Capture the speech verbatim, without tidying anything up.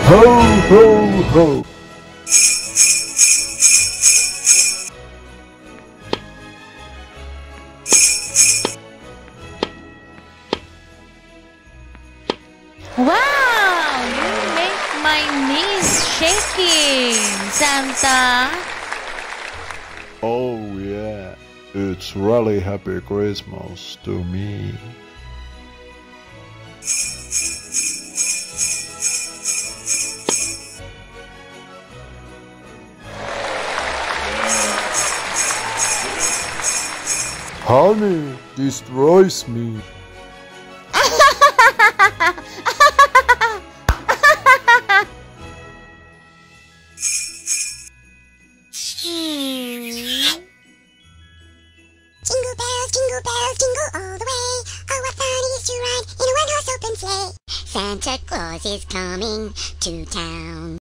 Ho, ho, ho! Wow! You make my knees shaking, Santa! Oh yeah, it's really happy Christmas to me. Honey destroys me. Jingle bells, jingle bells, jingle all the way. Oh, what fun it is to ride in a one-horse open sleigh. Santa Claus is coming to town.